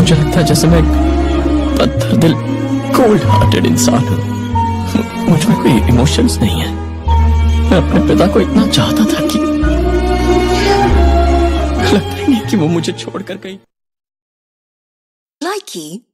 मुझे लगता है जैसे मैं एक पत्थर दिल कोल्ड हार्टेड इंसान हूँ। मुझ में कोई इमोशंस नहीं है। मैं अपने पिता को इतना चाहता था कि लगता ही नहीं कि वो मुझे छोड़कर कहीं। Likey